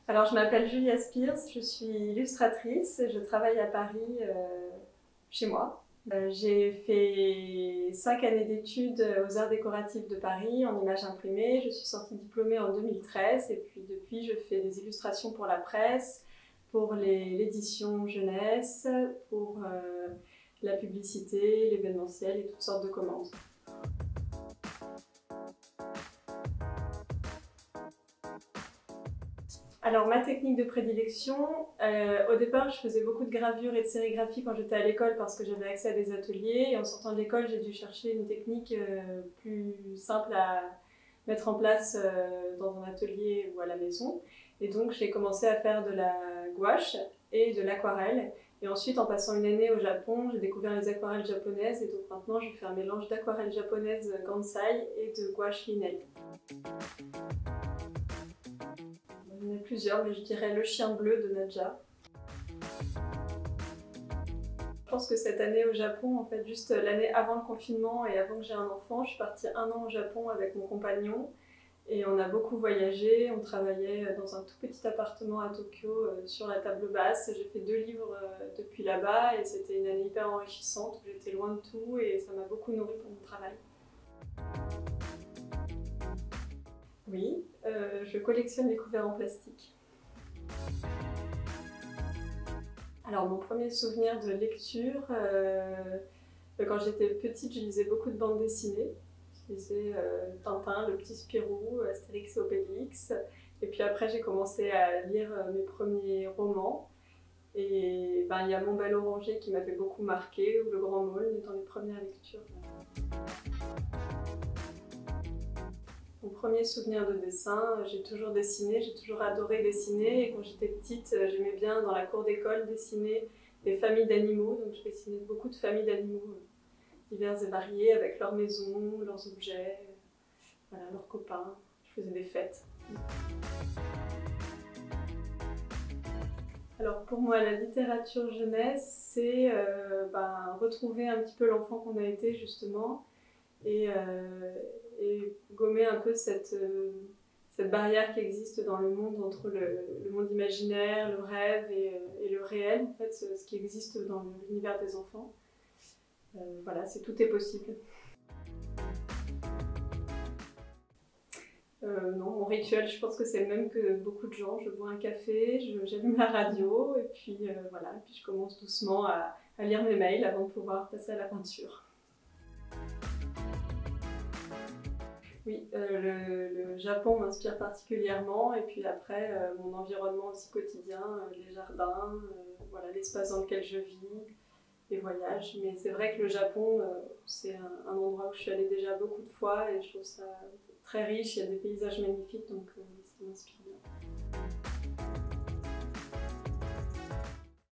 Alors, je m'appelle Julia Spears, je suis illustratrice et je travaille à Paris chez moi. J'ai fait 5 années d'études aux Arts décoratifs de Paris en images imprimées. Je suis sortie diplômée en 2013 et puis depuis, je fais des illustrations pour la presse, pour l'édition jeunesse, pour la publicité, l'événementiel et toutes sortes de commandes. Alors, ma technique de prédilection, au départ, je faisais beaucoup de gravures et de sérigraphie quand j'étais à l'école parce que j'avais accès à des ateliers. Et en sortant de l'école, j'ai dû chercher une technique plus simple à mettre en place dans un atelier ou à la maison. Et donc, j'ai commencé à faire de la gouache et de l'aquarelle. Et ensuite, en passant une année au Japon, j'ai découvert les aquarelles japonaises. Et donc maintenant, je fais un mélange d'aquarelle japonaise Gansai et de gouache Linel. Il y en a plusieurs, mais je dirais le chien bleu de Nadja. Je pense que cette année au Japon, en fait, juste l'année avant le confinement et avant que j'ai un enfant, je suis partie 1 an au Japon avec mon compagnon et on a beaucoup voyagé. On travaillait dans un tout petit appartement à Tokyo sur la table basse. J'ai fait 2 livres depuis là-bas et c'était une année hyper enrichissante où j'étais loin de tout et ça m'a beaucoup nourrie pour mon travail. Oui, je collectionne les couverts en plastique. Alors mon premier souvenir de lecture, quand j'étais petite, je lisais beaucoup de bandes dessinées. Je lisais Tintin, Le Petit Spirou, Astérix et Obélix. Et puis après j'ai commencé à lire mes premiers romans. Et ben, il y a Mon Bel Oranger qui m'avait beaucoup marqué, ou Le Grand Maulne dans les premières lectures. Mon premier souvenir de dessin, j'ai toujours dessiné, j'ai toujours adoré dessiner et quand j'étais petite, j'aimais bien dans la cour d'école dessiner des familles d'animaux, donc je dessinais beaucoup de familles d'animaux divers et variés avec leurs maisons, leurs objets, voilà, leurs copains, je faisais des fêtes. Alors pour moi, la littérature jeunesse, c'est retrouver un petit peu l'enfant qu'on a été justement et gommer un peu cette barrière qui existe dans le monde entre le monde imaginaire, le rêve et le réel, en fait, ce qui existe dans l'univers des enfants. Voilà, tout est possible. Non, mon rituel, je pense que c'est le même que beaucoup de gens. Je bois un café, j'allume la radio et puis voilà, et puis je commence doucement à lire mes mails avant de pouvoir passer à la peinture. Oui, le Japon m'inspire particulièrement et puis après mon environnement aussi quotidien, les jardins, voilà, l'espace dans lequel je vis, les voyages. Mais c'est vrai que le Japon, c'est un endroit où je suis allée déjà beaucoup de fois et je trouve ça très riche, il y a des paysages magnifiques donc ça m'inspire beaucoup.